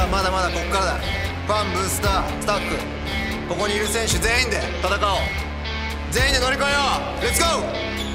まだまだこっからだ。ファン、ブースター、スタッフ、ここにいる選手全員で戦おう。全員で乗り越えよう。レッツゴー。